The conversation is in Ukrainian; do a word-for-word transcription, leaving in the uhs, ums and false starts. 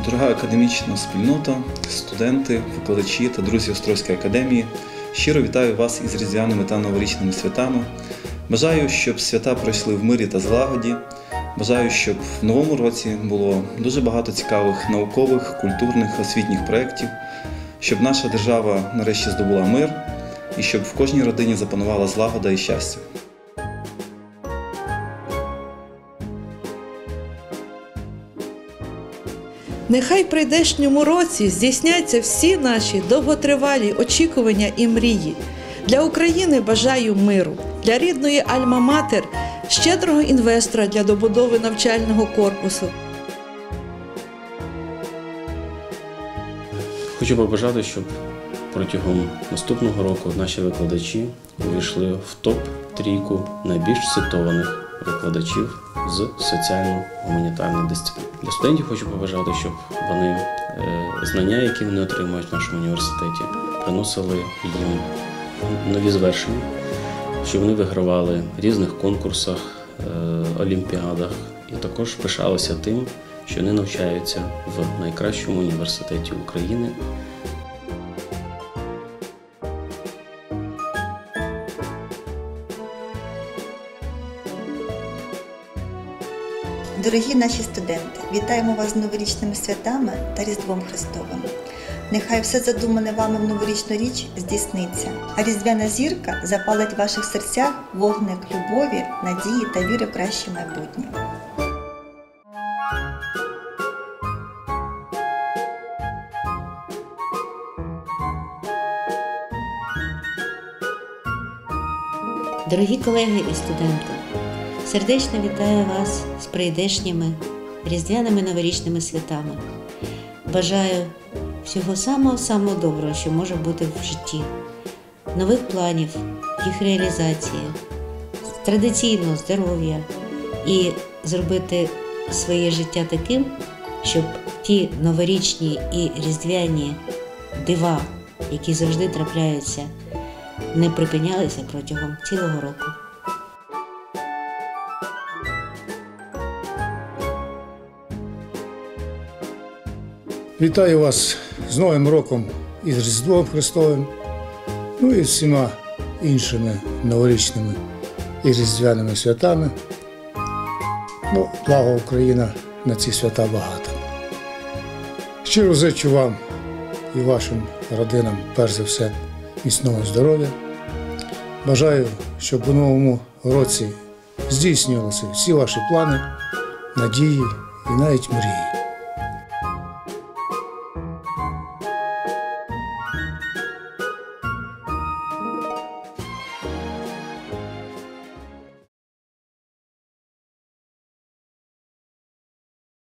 Дорога академічна спільнота, студенти, викладачі та друзі Острозької академії, щиро вітаю вас із різдвяними та новорічними святами. Бажаю, щоб свята пройшли в мирі та злагоді. Бажаю, щоб в новому році було дуже багато цікавих наукових, культурних, освітніх проєктів, щоб наша держава нарешті здобула мир і щоб в кожній родині запанувала злагода і щастя. Нехай в прийдешньому році здійсняться всі наші довготривалі очікування і мрії. Для України бажаю миру, для рідної Альма-Матер – щедрого інвестора для добудови навчального корпусу. Хочу побажати, щоб протягом наступного року наші викладачі увійшли в топ-трійку найбільш цитованих викладачів з соціально-гуманітарних дисциплін. Для студентів хочу побажати, щоб вони знання, які вони отримують в нашому університеті, приносили їм нові звершення, щоб вони вигравали в різних конкурсах, олімпіадах і також пишалися тим, що вони навчаються в найкращому університеті України. Дорогі наші студенти, вітаємо вас з новорічними святами та Різдвом Христовим. Нехай все задумане вами в новорічну річ здійсниться, а різдвяна зірка запалить в ваших серцях вогник любові, надії та віри в краще майбутнє. Дорогі колеги і студенти, сердечно вітаю вас з прийдешніми різдвяними новорічними святами. Бажаю всього самого-самого доброго, що може бути в житті, нових планів, їх реалізації, традиційного здоров'я і зробити своє життя таким, щоб ті новорічні і різдвяні дива, які завжди трапляються, не припинялися протягом цілого року. Вітаю вас з Новим роком і з Різдвом Христовим, ну і з всіма іншими новорічними і різдвяними святами. Ну, благо Україна на ці свята багата. Щиро зичу вам і вашим родинам, перш за все, міцного здоров'я. Бажаю, щоб у новому році здійснювалися всі ваші плани, надії і навіть мрії.